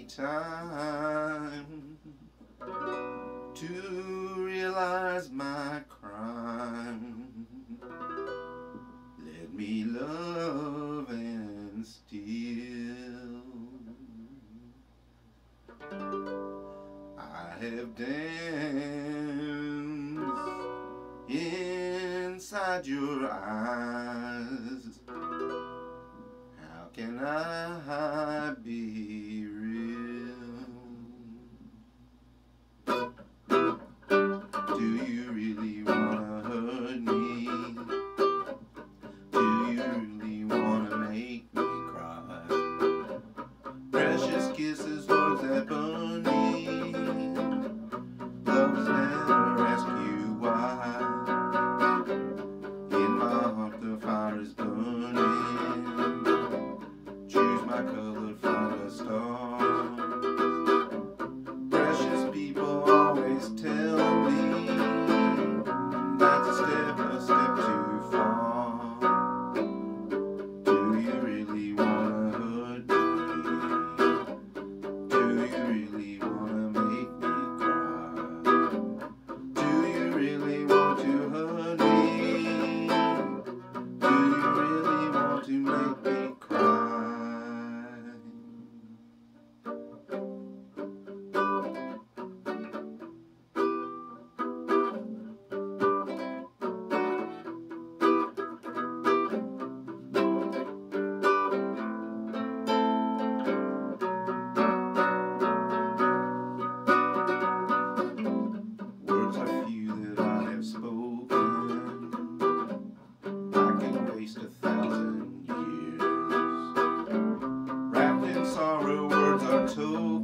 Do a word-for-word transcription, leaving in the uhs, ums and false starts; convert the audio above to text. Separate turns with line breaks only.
time to realize my crime. Let me love and steal. I have danced inside your eyes. How can I be real? Do you really wanna hurt me? Do you really wanna make me cry? Precious kisses, words that burn me. Love's never ask you why. In my heart the fire is burning. Choose my color, find a star. Precious people always tell me that's a step, a step too far. Do you really wanna hurt me? Do you really wanna make me cry? Do you really want to hurt me? Do you really want to make me cry? Words are few that I have spoken. I can waste a thousand years. Wrapped in sorrow, words are told.